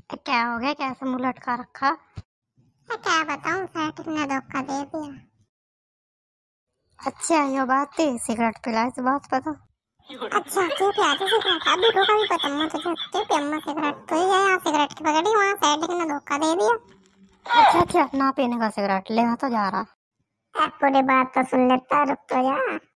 क्या हो गया? कैसे मुंह लटका रखा? क्या बताऊं, सेठ ने धोखा दे दिया। अच्छा ये बात थी, सिगरेट पिलाई तो बात पता। अच्छा क्यों प्यारी सिगरेट? अभी को कभी पता मैं तुझे क्यों पियम्मा सिगरेट तो ही यहाँ सिगरेट की पकड़ी, वहाँ सेठ ने धोखा दे दिया। अच्छा अच्छा, ना पीने का सिगरेट ले, तो जा रहा। पूरी बात तो सुन लेता, रुक तो जा।